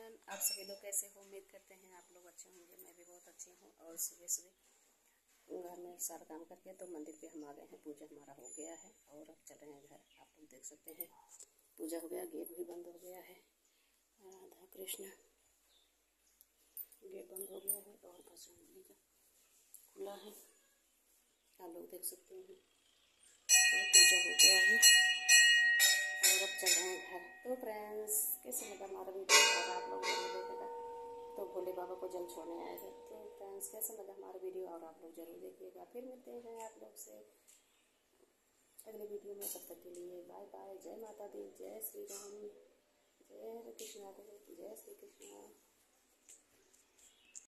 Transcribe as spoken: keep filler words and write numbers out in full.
Everyone, आप सभी लोग कैसे हो? उम्मीद करते हैं आप लोग अच्छे होंगे। मैं भी बहुत अच्छी हूँ। और सुबह सुबह घर में सारा काम करके तो मंदिर पे हम आ गए हैं। पूजा हमारा हो गया है और अब चल रहे हैं घर। आप लोग देख सकते हैं पूजा हो गया, गेट भी बंद हो गया है। राधा कृष्ण, गेट बंद हो गया है और भजन मंदिर खुला है, आप लोग देख सकते हैं। और पूजा हो गया है और अब चल रहे हैं घर। तो फ्रेंड्स, कैसे लगा हमारा वीडियो? और आप लोग जरूर देखिएगा। तो भोले बाबा को जल छोड़ने आए हैं। तो फ्रेंड्स, कैसे लगा हमारा वीडियो? और आप लोग जरूर देखिएगा। फिर मिलते हैं आप लोग से अगले वीडियो में। तब तक के लिए बाय बाय। जय माता दी, जय श्री राम, जय कृष्णा, जय श्री कृष्णा।